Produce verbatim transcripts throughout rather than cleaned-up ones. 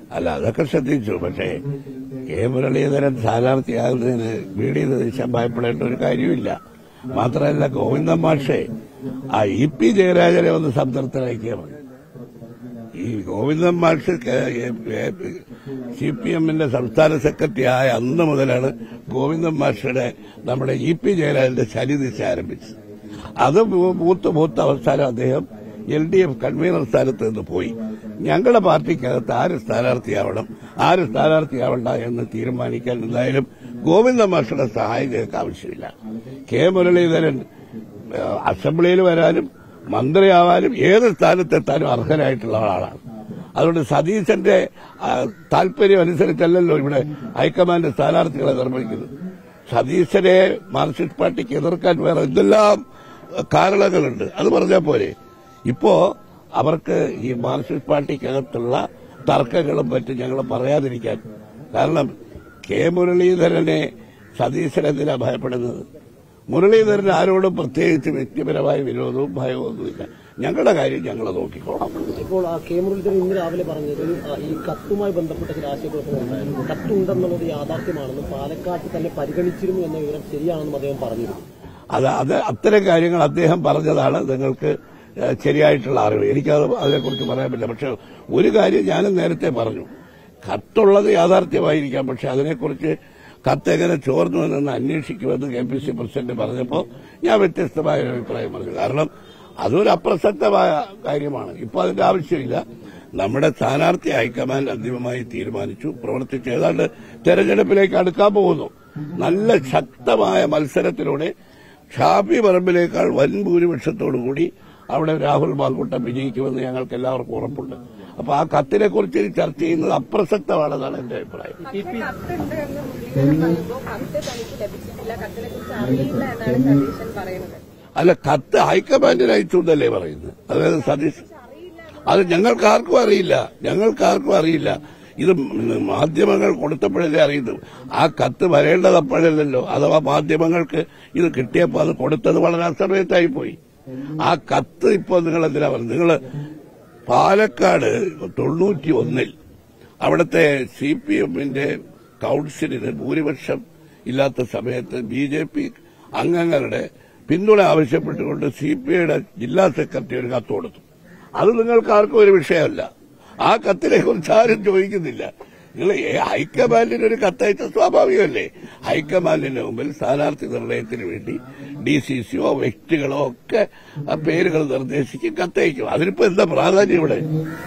അല്ല, അതൊക്കെ ശ്രദ്ധിച്ചു. പക്ഷേ കെ മുരളീധരൻ സ്ഥാനാർത്ഥിയാകുന്നതിന് ബി ഡി സതീശൻ ഭയപ്പെടേണ്ട ഒരു കാര്യമില്ല. മാത്രമല്ല, ഗോവിന്ദൻ മാഷെ ആ ഇ പി ജയരാജനെ ഒന്ന് സംതൃപ്തരാക്കിയാൽ മതി. ഈ ഗോവിന്ദൻ മാഷ് സി പി എമ്മിന്റെ സംസ്ഥാന സെക്രട്ടറി ആയ അന്ന് മുതലാണ് ഗോവിന്ദൻ മാഷയുടെ നമ്മുടെ ഇ പി ജയരാജന്റെ ചരിദിശ ആരംഭിച്ചത്. അത് മൂത്ത് മൂത്ത അവസാനം അദ്ദേഹം എൽ ഡി എഫ് കൺവീനർ സ്ഥാനത്ത് നിന്ന് പോയി. ഞങ്ങളുടെ പാർട്ടിക്കകത്ത് ആര് സ്ഥാനാർത്ഥിയാവണം, ആര് സ്ഥാനാർത്ഥിയാവണ്ട എന്ന് തീരുമാനിക്കാൻ എന്തായാലും ഗോവിന്ദൻ മാഷയുടെ സഹായം ഞങ്ങൾക്ക് ആവശ്യമില്ല. കെ മുരളീധരൻ അസംബ്ലിയിൽ വരാനും മന്ത്രിയാവാനും ഏത് സ്ഥാനത്തെത്താനും അർഹനായിട്ടുള്ള ആളാണ്. അതുകൊണ്ട് സതീശന്റെ താൽപര്യം അനുസരിച്ചല്ലല്ലോ ഇവിടെ ഹൈക്കമാൻഡ് സ്ഥാനാർത്ഥികളെ നിർമ്മിക്കുന്നത്. സതീശനെ മാർക്സിസ്റ്റ് പാർട്ടിക്ക് എതിർക്കാൻ വേറെ എന്തെല്ലാം കാരണങ്ങളുണ്ട്, അത് പറഞ്ഞാൽ പോരെ. ഇപ്പോ അവർക്ക് ഈ മാർക്സിസ്റ്റ് പാർട്ടിക്കകത്തുള്ള തർക്കങ്ങളും മറ്റും ഞങ്ങൾ പറയാതിരിക്കാൻ. കാരണം കെ മുരളീധരനെ സതീശനെന്തിനാ ഭയപ്പെടുന്നത്? മുരളീധരൻ ആരോടും പ്രത്യേകിച്ച് വ്യക്തിപരമായ വിരോധവും ഭയമൊന്നുമില്ല. ഞങ്ങളുടെ കാര്യം ഞങ്ങൾ നോക്കിക്കോളാം. ഇപ്പോൾ കെ മുരളീധരൻ ഇന്ന് രാവിലെ പറഞ്ഞത് ഈ കത്തുമായി ബന്ധപ്പെട്ട ചില ആശയക്കുഴപ്പങ്ങളുണ്ടായിരുന്നു. കത്തുണ്ടെന്നുള്ളത് യാഥാർത്ഥ്യമാണെന്നും പാലക്കാട്ട് തന്നെ പരിഗണിച്ചിരുന്നു എന്ന വിവരം ശരിയാണെന്നും അദ്ദേഹം പറഞ്ഞിരുന്നു. അത് അത് അത്തരം കാര്യങ്ങൾ അദ്ദേഹം പറഞ്ഞതാണ് നിങ്ങൾക്ക് ശരിയായിട്ടുള്ള അറിവ്. എനിക്കത് അതിനെക്കുറിച്ച് പറയാൻ പറ്റില്ല. പക്ഷെ ഒരു കാര്യം ഞാനും നേരത്തെ പറഞ്ഞു, കത്തുള്ളത് യാഥാർത്ഥ്യമായിരിക്കാം. പക്ഷെ അതിനെക്കുറിച്ച് കത്ത് എങ്ങനെ ചോർന്നു എന്ന് അന്വേഷിക്കുമെന്ന് കെ പി സി പ്രസിഡന്റ് പറഞ്ഞപ്പോൾ ഞാൻ വ്യത്യസ്തമായ ഒരു അഭിപ്രായം പറഞ്ഞു. കാരണം അതൊരു അപ്രസക്തമായ കാര്യമാണ്. ഇപ്പോൾ അതിന്റെ ആവശ്യമില്ല. നമ്മുടെ സ്ഥാനാർത്ഥി ഹൈക്കമാൻഡ് അന്തിമമായി തീരുമാനിച്ചു, പ്രവർത്തിച്ച് ഏതാണ്ട് തെരഞ്ഞെടുപ്പിലേക്ക് അടുക്കാൻ പോകുന്നു. നല്ല ശക്തമായ മത്സരത്തിലൂടെ ഷാഫി പറമ്പിലേക്കാൾ വൻ ഭൂരിപക്ഷത്തോടുകൂടി അവിടെ രാഹുൽ മാങ്കൂട്ടം വിജയിക്കുമെന്ന് ഞങ്ങൾക്ക് എല്ലാവർക്കും ഉറപ്പുണ്ട്. അപ്പൊ ആ കത്തിനെ കുറിച്ച് ചർച്ച ചെയ്യുന്നത് അപ്രസക്തമാണെന്നാണ് എന്റെ അഭിപ്രായം. അല്ല, കത്ത് ഹൈക്കമാൻഡിന് അയച്ചു എന്നല്ലേ പറയുന്നത്. അതായത് സതീഷ്, അത് ഞങ്ങൾക്ക് ആർക്കും അറിയില്ല, ഞങ്ങൾക്ക് ആർക്കും അറിയില്ല. ഇത് മാധ്യമങ്ങൾ കൊടുത്തപ്പോഴല്ലേ അറിയുന്നു. ആ കത്ത് വരേണ്ടത് അപ്പോഴല്ലല്ലോ. അഥവാ മാധ്യമങ്ങൾക്ക് ഇത് കിട്ടിയപ്പോൾ അത് കൊടുത്തത് വളരെ അസമയത്തായി പോയി. ആ കത്ത് ഇപ്പോൾ നിങ്ങൾ എന്തിനാ പറഞ്ഞത്? നിങ്ങൾ പാലക്കാട് തൊണ്ണൂറ്റി ഒന്നിൽ അവിടുത്തെ സി പി എമ്മിന്റെ കൌൺസിലിന് ഭൂരിപക്ഷം ഇല്ലാത്ത സമയത്ത് ബി ജെ പി അംഗങ്ങളുടെ പിന്തുണ ആവശ്യപ്പെട്ടുകൊണ്ട് സി പി ഐയുടെ ജില്ലാ സെക്രട്ടറി ഒരു കത്ത് കൊടുത്തു. അത് നിങ്ങൾക്ക് ആർക്കും ഒരു വിഷയമല്ല. ആ കത്തിനെ കുറിച്ച് ആരും ചോദിക്കുന്നില്ല. നിങ്ങൾ ഹൈക്കമാൻഡിന് ഒരു കത്തയച്ച സ്വാഭാവികമല്ലേ? ഹൈക്കമാൻഡിന്റെ മുമ്പിൽ സ്ഥാനാർത്ഥി നിർണയത്തിന് വേണ്ടി ഡി സി സിയോ വ്യക്തികളോ ഒക്കെ ആ പേരുകൾ നിർദ്ദേശിച്ച് കത്തയക്കും. അതിനിപ്പോ എന്താ പ്രാധാന്യം ഇവിടെ?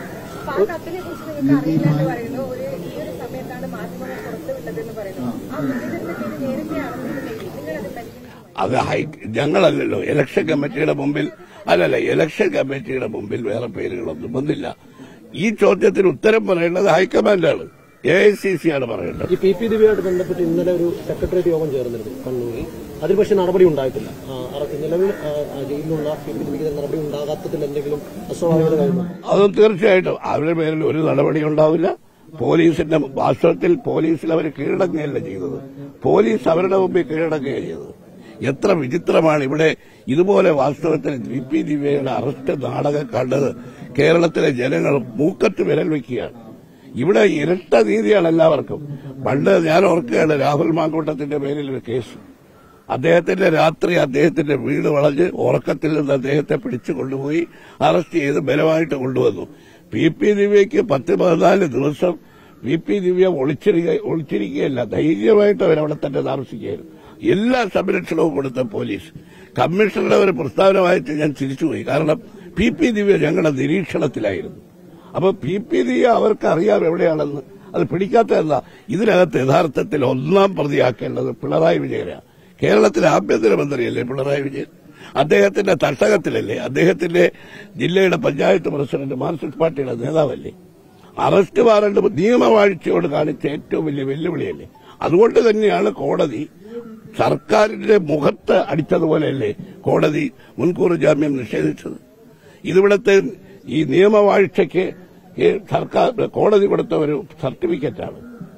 അത് ഹൈ ഞങ്ങളല്ലല്ലോ ഇലക്ഷൻ കമ്മിറ്റിയുടെ മുമ്പിൽ അല്ലല്ല ഇലക്ഷൻ കമ്മിറ്റിയുടെ മുമ്പിൽ വേറെ പേരുകളൊന്നും വന്നില്ല. ഈ ചോദ്യത്തിന് ഉത്തരം പറയേണ്ടത് ഹൈക്കമാൻഡാണ്, എ ഐ സി സി ആണ് പറയേണ്ടത്. ഈ പി പി ദിവ്യയുമായിട്ട് ബന്ധപ്പെട്ട് ഇന്നലെ ഒരു സെക്രട്ടേറിയറ്റ് യോഗം ചേർന്നിരുന്നു കണ്ണൂരിൽ. അതിൽ പക്ഷേ നടപടി ഉണ്ടായിട്ടില്ല. നിലവിൽ ജയിലിലുള്ള പി പി ദിവ്യയുടെ നടപടി ഉണ്ടാകാത്തതിൽ എന്തെങ്കിലും അസ്വാഭാവികത കഴിഞ്ഞു? അതും തീർച്ചയായിട്ടും അവരുടെ പേരിൽ ഒരു നടപടി ഉണ്ടാവില്ല. പോലീസിന്റെ വാസ്തവത്തിൽ പോലീസിൽ അവർ കീഴടങ്ങുകയല്ല ചെയ്തത്, പോലീസ് അവരുടെ മുമ്പിൽ കീഴടങ്ങുകയാണ് ചെയ്തത്. എത്ര വിചിത്രമാണ് ഇവിടെ. ഇതുപോലെ വാസ്തവത്തിൽ പി പി ദിവ്യയുടെ അറസ്റ്റ് നാടകം കണ്ടത് കേരളത്തിലെ ജനങ്ങൾ മൂക്കത്ത് വിരൽ വയ്ക്കുകയാണ്. ഇവിടെ ഇരട്ട നീതിയാണ് എല്ലാവർക്കും. പണ്ട് ഞാൻ ഓർക്കുകയാണ് രാഹുൽ മാങ്കൂട്ടത്തിന്റെ പേരിൽ ഒരു കേസ്. അദ്ദേഹത്തിന്റെ രാത്രി അദ്ദേഹത്തിന്റെ വീട് വളഞ്ഞ് ഉറക്കത്തിൽ നിന്ന് അദ്ദേഹത്തെ പിടിച്ചു കൊണ്ടുപോയി അറസ്റ്റ് ചെയ്ത് ബലമായിട്ട് കൊണ്ടുവന്നു. പി പി ദിവ്യയ്ക്ക് പത്ത് പതിനാല് ദിവസം പി പി ദിവ്യ ഒളിച്ചിരിക്കുകയല്ല, ധൈര്യമായിട്ട് അവരവിടെ തന്നെ താമസിക്കുകയായിരുന്നു. എല്ലാ സംരക്ഷണവും കൊടുത്ത പോലീസ്. കമ്മീഷണറുടെ ഒരു പ്രസ്താവന വായിച്ച് ഞാൻ തിരിച്ചുപോയി. കാരണം പി പി ദിവ്യ ഞങ്ങളുടെ നിരീക്ഷണത്തിലായിരുന്നു. അപ്പൊ പി പി ദിവ്യ അവർക്ക് അറിയാം എവിടെയാണെന്ന്. അത് പിടിക്കാത്തതല്ല. ഇതിനകത്ത് യഥാർത്ഥത്തിൽ ഒന്നാം പ്രതിയാക്കേണ്ടത് പിണറായി വിജയനാണ്. കേരളത്തിലെ ആഭ്യന്തരമന്ത്രിയല്ലേ പിണറായി വിജയൻ? അദ്ദേഹത്തിന്റെ തട്ടകത്തിലല്ലേ, അദ്ദേഹത്തിന്റെ ജില്ലയുടെ പഞ്ചായത്ത് പ്രസിഡന്റ് മാർക്സിസ്റ്റ് പാർട്ടിയുടെ നേതാവല്ലേ? അറസ്റ്റ് വാറണ്ട് നിയമവാഴ്ചയോട് കാണിച്ച ഏറ്റവും വലിയ വെല്ലുവിളിയല്ലേ? അതുകൊണ്ട് തന്നെയാണ് കോടതി സർക്കാരിന്റെ മുഖത്ത് അടിച്ചതുപോലെയല്ലേ കോടതി മുൻകൂർ ജാമ്യം നിഷേധിച്ചത്. ഇതിവിടുത്തെ ഈ നിയമവാഴ്ചയ്ക്ക് സർക്കാർ കോടതി കൊടുത്ത ഒരു സർട്ടിഫിക്കറ്റാണ്.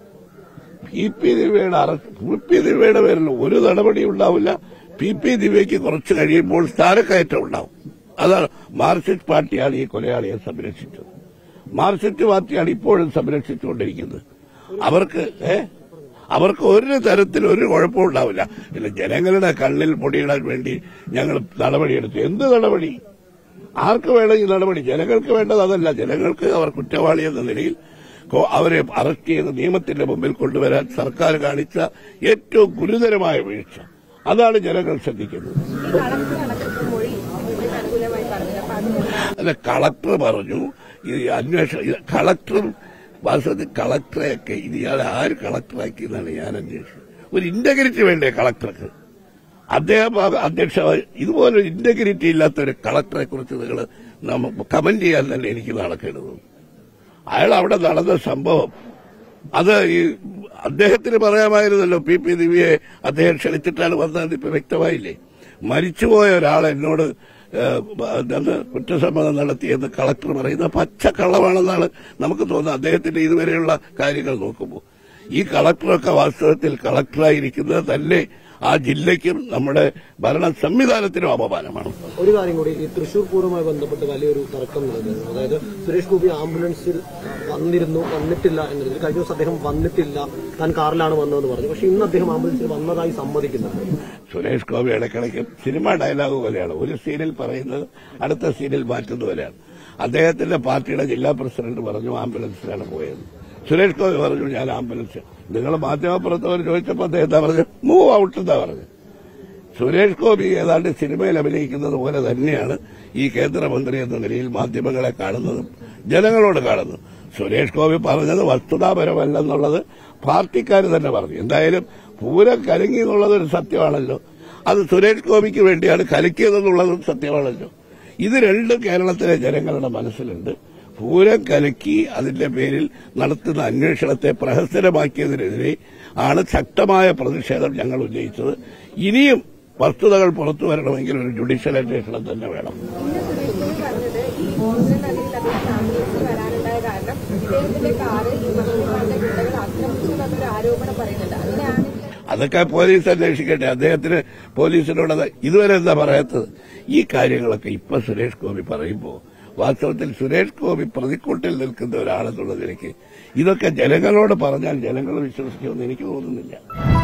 പി പി ദിവ്യയുടെ അറസ്റ്റ് പി പി ദിവ്യയുടെ പേരിൽ ഒരു നടപടി ഉണ്ടാവില്ല. പി പി ദിവ്യയ്ക്ക് കുറച്ച് കഴിയുമ്പോൾ സ്ഥാനക്കയറ്റം ഉണ്ടാവും. അതാണ് മാർക്സിസ്റ്റ് പാർട്ടിയാണ് ഈ കൊലയാളിയെ സംരക്ഷിച്ചത്. മാർക്സിസ്റ്റ് പാർട്ടിയാണ് ഇപ്പോഴും സംരക്ഷിച്ചുകൊണ്ടിരിക്കുന്നത്. അവർക്ക് ഏ അവർക്ക് ഒരു തരത്തിൽ ഒരു കുഴപ്പവും ഉണ്ടാവില്ല. പിന്നെ ജനങ്ങളുടെ കണ്ണിൽ പൊടിയിടാൻ വേണ്ടി ഞങ്ങൾ നടപടിയെടുത്തു. എന്ത് നടപടി? ആർക്ക് വേണമെങ്കിൽ നടപടി? ജനങ്ങൾക്ക് വേണ്ടത് അതല്ല. ജനങ്ങൾക്ക് അവർ കുറ്റവാളി എന്ന നിലയിൽ അവരെ അറസ്റ്റ് ചെയ്ത് നിയമത്തിന്റെ മുമ്പിൽ കൊണ്ടുവരാൻ സർക്കാർ കാണിച്ച ഏറ്റവും ഗുരുതരമായ വീഴ്ച, അതാണ് ജനങ്ങൾ ശ്രദ്ധിക്കുന്നത്. അല്ല, കളക്ടർ പറഞ്ഞു ഈ അന്വേഷണം, കളക്ടറും വാസ്തവത്തിൽ കളക്ടറെയൊക്കെ ഇത് ഇയാളെ ആര് കളക്ടറാക്കിയെന്നാണ് ഞാൻ അന്വേഷിച്ചത്. ഒരു ഇന്റഗ്രിറ്റി വേണ്ടേ കളക്ടർക്ക്? അദ്ദേഹം അധ്യക്ഷ ഇതുപോലെ ഇന്റഗ്രിറ്റി ഇല്ലാത്ത ഒരു കളക്ടറെ കുറിച്ച് നിങ്ങൾ കമന്റ് ചെയ്യാൻ തന്നെ എനിക്ക് നാണക്കേട് തോന്നുന്നു. അയാൾ അവിടെ നടന്ന സംഭവം അത് ഈ അദ്ദേഹത്തിന് പറയാമായിരുന്നല്ലോ. പി പി ദിവ്യയെ അദ്ദേഹം ക്ഷണിച്ചിട്ടാണ് വന്നതെന്ന് ഇപ്പൊ വ്യക്തമായില്ലേ? മരിച്ചുപോയ ഒരാൾ എന്നോട് കുറ്റസമ്മതം നടത്തിയെന്ന് കളക്ടർ പറയുന്ന പച്ചക്കള്ളമാണെന്നാണ് നമുക്ക് തോന്നുന്നത് അദ്ദേഹത്തിന്റെ ഇതുവരെയുള്ള കാര്യങ്ങൾ നോക്കുമ്പോൾ. ഈ കളക്ടറൊക്കെ വാസ്തവത്തിൽ കളക്ടറായിരിക്കുന്നത് തന്നെ ആ ജില്ലയ്ക്കും നമ്മുടെ ഭരണ സംവിധാനത്തിനും അപമാനമാണ്. ഒരു കാര്യം കൂടി, ഈ തൃശൂർ പൂരവുമായി ബന്ധപ്പെട്ട് വലിയൊരു തർക്കം നടക്കുന്നു. അതായത് സുരേഷ് ഗോപി ആംബുലൻസിൽ വന്നിരുന്നു, വന്നിട്ടില്ല എന്നതിൽ കഴിഞ്ഞ ദിവസം അദ്ദേഹം വന്നിട്ടില്ല, താൻ കാറിലാണ് വന്നതെന്ന് പറഞ്ഞു. പക്ഷെ ഇന്ന് അദ്ദേഹം ആംബുലൻസിൽ വന്നതായി സമ്മതിക്കുന്നുണ്ട്. സുരേഷ് ഗോപി ഇടയ്ക്കിടയ്ക്ക് സിനിമ ഡയലോഗ് പോലെയാണ്. ഒരു സീനിൽ പറയുന്നത് അടുത്ത സീനിൽ മാറ്റുന്നത് പോലെയാണ്. അദ്ദേഹത്തിന്റെ പാർട്ടിയുടെ ജില്ലാ പ്രസിഡന്റ് പറഞ്ഞു ആംബുലൻസിലാണ് പോയത്. സുരേഷ് ഗോപി പറഞ്ഞു ഞാൻ ആംബുലൻസ്. നിങ്ങൾ മാധ്യമപ്രവർത്തകർ ചോദിച്ചപ്പോൾ അദ്ദേഹം എന്താ പറഞ്ഞു? മൂവ് ഔട്ട് എന്താ പറഞ്ഞു. സുരേഷ് ഗോപി ഏതാണ്ട് സിനിമയിൽ അഭിനയിക്കുന്നത് പോലെ തന്നെയാണ് ഈ കേന്ദ്രമന്ത്രി എന്ന നിലയിൽ മാധ്യമങ്ങളെ കാണുന്നതും ജനങ്ങളോട് കാണുന്നു. സുരേഷ് ഗോപി പറഞ്ഞത് വസ്തുതാപരമല്ലെന്നുള്ളത് പാർട്ടിക്കാർ തന്നെ പറഞ്ഞു. എന്തായാലും പൂരം കലങ്ങി എന്നുള്ളത് ഒരു സത്യമാണല്ലോ. അത് സുരേഷ് ഗോപിക്ക് വേണ്ടിയാണ് കലക്കിയതെന്നുള്ളതും സത്യമാണല്ലോ. ഇത് രണ്ടും കേരളത്തിലെ ജനങ്ങളുടെ മനസ്സിലുണ്ട്. പൂരം കലക്കി അതിന്റെ പേരിൽ നടത്തുന്ന അന്വേഷണത്തെ പ്രഹസനമാക്കിയതിനെതിരെ ആണ് ശക്തമായ പ്രതിഷേധം ഞങ്ങൾ ഉന്നയിച്ചത്. ഇനിയും വസ്തുതകൾ പുറത്തു വരണമെങ്കിൽ ഒരു ജുഡീഷ്യൽ അന്വേഷണം തന്നെ വേണം. അതൊക്കെ പോലീസ് അന്വേഷിക്കട്ടെ. അദ്ദേഹത്തിന് പോലീസിനോട് ഇതുവരെ എന്താ പറയാത്തത്? ഈ കാര്യങ്ങളൊക്കെ ഇപ്പൊ സുരേഷ് ഗോപി പറയുമ്പോൾ വാസ്തവത്തിൽ സുരേഷ് ഗോപി പ്രതിക്കൂട്ടിൽ നിൽക്കുന്ന ഒരാളെന്നുള്ള നിലയ്ക്ക് ഇതൊക്കെ ജനങ്ങളോട് പറഞ്ഞാൽ ജനങ്ങൾ വിശ്വസിക്കുമെന്ന് എനിക്ക് തോന്നുന്നില്ല.